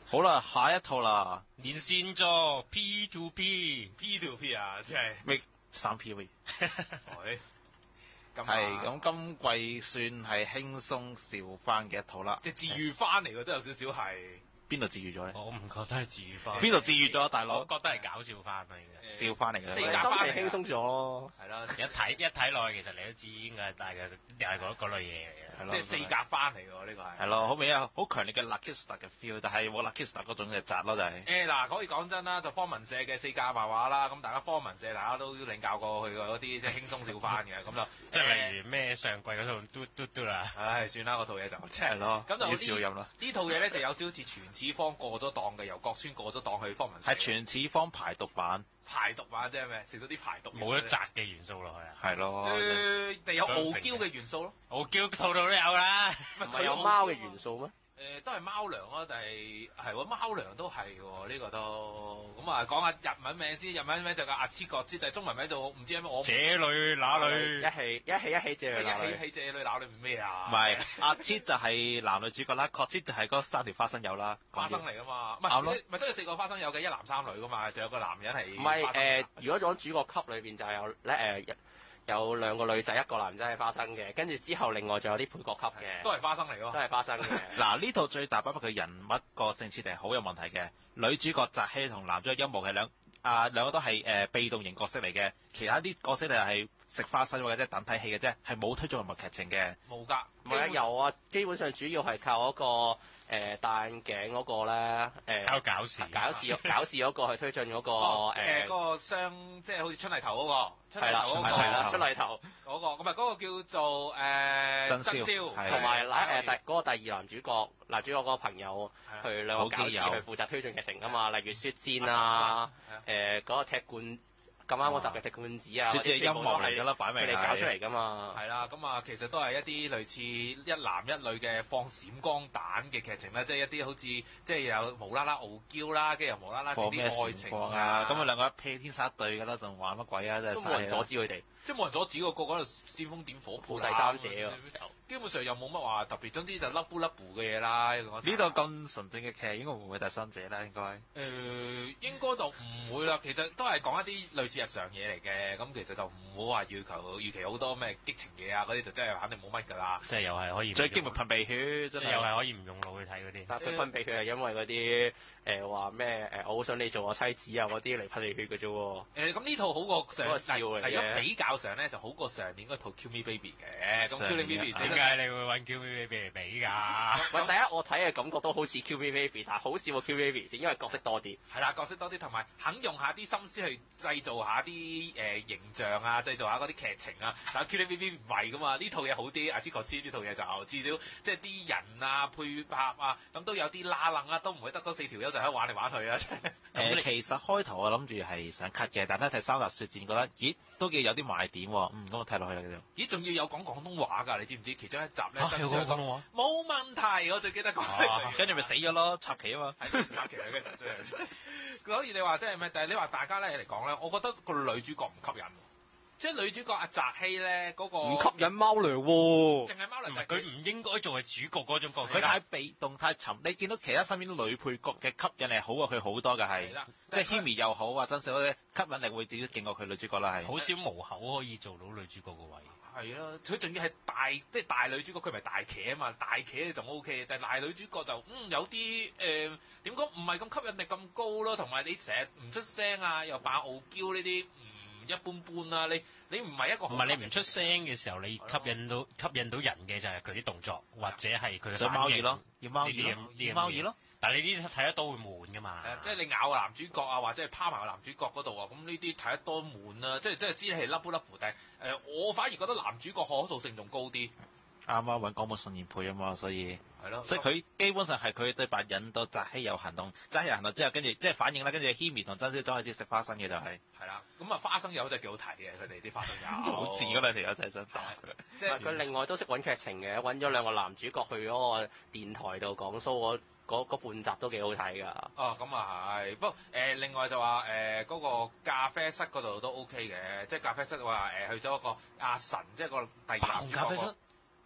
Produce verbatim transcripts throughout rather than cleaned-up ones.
好啦，下一套啦， 連線咗 P to P P to P 啊，即係咩三 P 喂， 係咁係咁今季算係輕鬆笑翻嘅一套啦。 即係治癒翻嚟嘅都有少少係。 邊度治癒咗咧？ 我唔覺得係治癒翻。 邊度治癒咗啊，大佬？ 我覺得係搞笑翻嚟嘅。 笑翻嚟嘅。 四格翻嚟輕鬆咗咯。 係啦， 一睇一睇落去，其實你都知應該係大概又係嗰嗰類嘢嚟嘅。 係咯即係四格翻嚟喎，呢個係。 係咯，好明顯好強烈嘅 Lakista 嘅 feel，但係冇 Lakista 嗰種嘅宅咯，就係。 誒嗱，可以講真啦，就方文社嘅四格漫畫啦，咁大家方文社大家都領教過佢嗰啲即係輕鬆笑翻嘅，咁就即係例如咩上季嗰套嘟嘟嘟啦。 唉，算啦，嗰套嘢就即係咯， 咁就要笑飲啦。 呢套嘢咧就有少少似全此方過咗檔嘅，由國村過咗檔去方文社。 係全此方排毒版。 排毒版即係咩？食咗啲排毒。 冇咗宅嘅元素落去啊。 係咯。 誒，你有傲嬌嘅元素咯。 傲嬌套套都有啦。 唔係有貓嘅元素咩？ 誒都係貓糧咯，但係係喎貓糧都係喎，呢個都咁啊講下日文名先，日文名就叫阿黐角之，但係中文名就唔知係咩我。 這裏那裏一起一起一起這裏那裏。 一起一起這裏那裏咩啊？ 唔係阿黐就係男女主角啦，確黐就係嗰三條花生友啦。 花生嚟噶嘛？唔係咪都有四個花生友嘅，一男三女噶嘛？仲有個男人係。 唔係誒，如果講主角級裏邊就有咧誒。有兩個女仔，一個男仔係花生嘅，跟住之後另外仲有啲配角級嘅， 都係花生嚟咯， 都係花生嘅。 嗱呢套最大包括佢人物個性設定係好有問題嘅，女主角澤希同男主角音無係兩啊兩個都係誒、呃、被動型角色嚟嘅，其他啲角色就係食花生或者等睇戲嘅啫，係冇推進人物劇情嘅。 冇㗎， 唔係啊有啊，基本上主要係靠嗰、那個。誒戴眼鏡嗰個咧，誒搞搞事， 搞事搞事嗰個去推進嗰個誒嗰個雙，即係好似春麗頭嗰個，春麗頭嗰個， 係啦，春麗頭嗰個，咁啊嗰個叫做誒真宵， 同埋誒第嗰個第二男主角，男主角嗰個朋友，佢兩個搞事去負責推進劇情㗎嘛，例如雪戰啊，誒嗰個踢罐。咁啱嗰集嘅踢罐子啊， 雪戰係音樂嚟㗎啦，擺明佢哋搞出嚟㗎嘛。 係啦，咁啊其實都係一啲類似一男一女嘅放閃光彈嘅劇情啦，即係一啲好似即係有無啦啦傲嬌啦，跟住又無啦啦整啲愛情啊， 咁啊兩個一 pair 天生一對㗎啦，仲玩乜鬼啊？真係都冇人阻止佢哋， 即係冇人阻止個個喺度煽風點火抱第三者喎。 基本上又冇乜話特別，總之就甩布甩布嘅嘢啦。呢度咁純正嘅劇，應該會唔會第三者啦？應該誒、 呃、應該就唔會啦。其實都係講一啲類似日常嘢嚟嘅。咁其實就唔好話要求預期好多咩激情嘢啊嗰啲，就真係肯定冇乜㗎啦。 即係又係可以最驚咪噴鼻血，真係又係可以唔用腦去睇嗰啲。 但係佢噴鼻血係因為嗰啲誒話咩誒，我好想你做我妻子啊嗰啲嚟噴鼻血嘅啫喎。 誒咁呢套好過上個笑嚟嘅。 係如果比較上咧，就好過上年嗰套 Kill Me Baby 嘅。咁 Kill Me Baby 點解你會揾 Kill Me Baby 嚟比㗎？ 喂，第一我睇嘅感覺都好似 Kill Me Baby，但係好笑過 Kill Me Baby 先，因為角色多啲。 係啦，角色多啲，同埋肯用下啲心思去製造下啲誒、呃、形象啊，製造下嗰啲劇情啊。但係 Kill Me Baby 唔係㗎嘛，呢套嘢好啲，阿朱國黐呢套嘢就至少即係啲人啊、配拍啊，咁都有啲拉楞啊，都唔會得嗰四條友就喺度玩嚟玩去啊。誒、 呃，其實開頭我諗住係想 cut 嘅，但係睇三集雪戰覺得，咦，都幾有啲賣點喎。嗯，咁我睇落去啦，叫咦，仲要有講廣東話㗎，你知唔知？其中一集咧， 啊、有講廣東話， 冇問題，我最記得講。 跟住咪死咗咯，插旗啊嘛， 插旗啊，跟住真係。所以你話即係咩？但係你話大家咧嚟講咧，我覺得個女主角唔吸引。即係女主角阿澤希咧，嗰、那個唔吸引貓娘喎， 淨係貓娘， 佢唔應該做係主角嗰種角色， 佢太被動太沉。你見到其他身邊啲女配角嘅吸引力好過佢好多嘅係，即係 Himi 又好啊，真實嗰啲吸引力會點都勁過佢女主角啦係。 好少無口可以做到女主角個位。 係啦，佢仲要係大，即係大女主角，佢咪大茄啊嘛，大茄就 O K，但係大女主角就嗯有啲誒點講，唔係咁吸引力咁高咯，同埋你成日唔出聲啊，又扮傲嬌呢啲。一般般啦，你你唔係一個唔係你唔出聲嘅時候，你吸引到吸引到人嘅就係佢啲動作或者係佢嘅想貓耳咯，要貓耳咯，要貓耳咯。 但係你呢啲睇得多會悶㗎嘛？ 即係你咬個男主角啊，或者係趴埋個男主角嗰度啊，咁呢啲睇得多悶啦。即係即係知你係甩不甩胡，但係誒我反而覺得男主角可塑性仲高啲。 啱啱揾廣本信彥配啊嘛，所以係咯， 所以佢基本上係佢對白引到澤希有行動，澤希有行動之後，跟住即係反應啦，跟住 Himi 同真宵走開始食花生嘅就係係啦，咁啊花生友真係幾好睇嘅，佢哋啲花生友好賤嗰兩條友真係想打佢。 即係佢另外都識揾劇情嘅，揾咗兩個男主角去嗰個電台度講 show 嗰嗰半集都幾好睇㗎。 哦，咁啊係，不過誒、呃、另外就話誒嗰個咖啡室嗰度都 OK 嘅，即係咖啡室話誒、呃、去咗一個阿神，即係個第二男主角。誒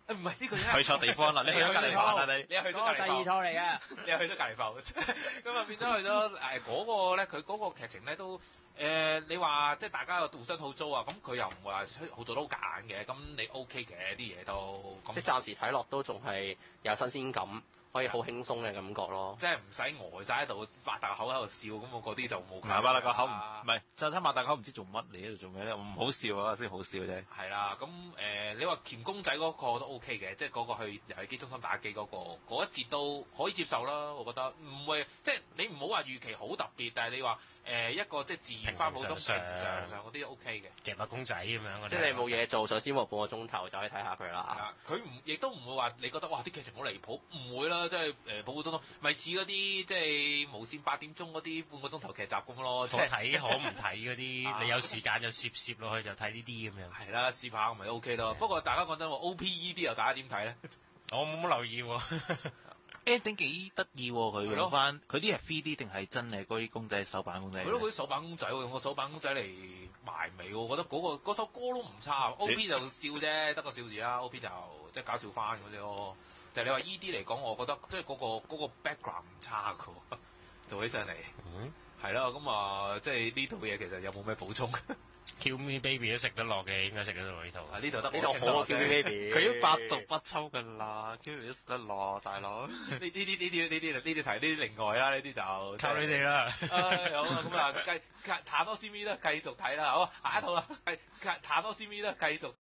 唔係呢個已經去錯地方啦！你去咗隔離房啦你。 你又去咗隔離嗰個第二套嚟嘅。 你又去咗隔離房，咁啊變咗去咗誒嗰個咧，佢嗰個劇情咧都誒、呃，你話即係大家互相吐槽啊，咁佢又唔會話好做得好夾硬嘅，咁你 OK 嘅啲嘢都， 即係暫時睇落都仲係有新鮮感，可以好輕鬆嘅感覺咯。 即係唔使呆晒喺度，擘大口喺度笑，咁我嗰啲就冇。 唔係擘大個口唔唔係，就睇擘大口唔知做乜你喺度做咩咧？唔好笑啊，先好笑啫。 係啦，咁誒、呃、你話鉗公仔嗰個都 OK 嘅，即係嗰個去遊戲機中心打機嗰、嗰個嗰一節都可以接受啦，我覺得唔會即係你唔好話預期好特別，但係你話誒、呃、一個即係自然翻普通平常上嗰啲 OK 嘅。 夾下公仔咁樣嗰啲。 即係你冇嘢做，想先磨半個鐘頭就可以睇下佢係啦。 啦，佢唔亦都唔會話你覺得哇啲劇情好離譜，唔會啦，即係誒普普通通，咪似嗰啲即係無線八點鐘嗰啲半個鐘頭劇集咁咯。 可睇可唔睇嗰啊啲，你有時間就攝攝落去就睇呢啲咁樣。 係啦，試下咪 OK 咯。不過大家講真喎，O P E 啲又大家點睇咧？ 我冇乜留意喎。 ending 幾得意喎，佢用翻佢啲係 three D 定係真係嗰啲公仔手板公仔？ 佢咯，嗰啲手板公仔喎，用個手板公仔嚟埋尾喎，我覺得嗰、嗰個嗰首歌都唔差。O P 就笑啫，得個笑字啦。O P 就即係搞笑翻嗰啲咯。但係你話 E D 嚟講，我覺得即係嗰個嗰、嗰個 background 唔差㗎喎，做起上嚟。 嗯。 係啦，咁啊，即係呢套嘢其實有冇咩補充？ Kill Me Baby 都食得落嘅，應該食得落呢套。 啊，呢度得呢套好啊 Kill Me Baby。 佢都百毒不侵㗎啦 ，Kill Me 都食得落，大佬。 呢呢啲呢啲呢啲呢啲題呢啲另外啦，呢啲就靠你哋啦。 唉，好啦，咁啊，繼塔多 C V 啦，繼續睇啦，好，下一套啦，繼塔多 C V 啦，繼續。